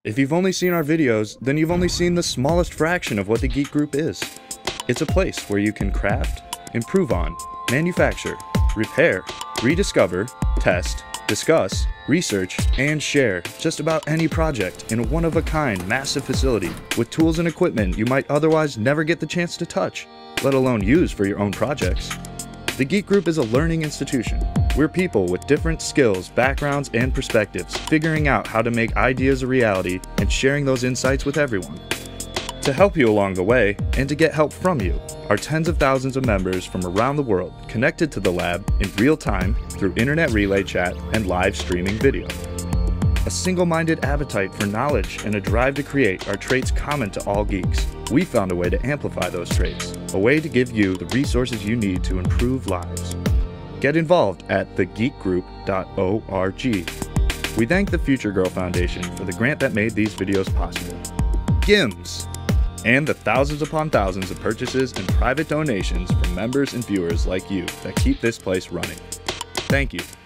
If you've only seen our videos, then you've only seen the smallest fraction of what the Geek Group is. It's a place where you can craft, improve on, manufacture, repair, rediscover, test, discuss, research, and share just about any project in a one-of-a-kind massive facility with tools and equipment you might otherwise never get the chance to touch, let alone use for your own projects. The Geek Group is a learning institution. We're people with different skills, backgrounds, and perspectives, figuring out how to make ideas a reality and sharing those insights with everyone. To help you along the way, and to get help from you, are tens of thousands of members from around the world connected to the lab in real time through internet relay chat and live streaming video. A single-minded appetite for knowledge and a drive to create are traits common to all geeks. We found a way to amplify those traits, a way to give you the resources you need to improve lives. Get involved at thegeekgroup.org. We thank the Future Girl Foundation for the grant that made these videos possible. GIMS! And the thousands upon thousands of purchases and private donations from members and viewers like you that keep this place running. Thank you.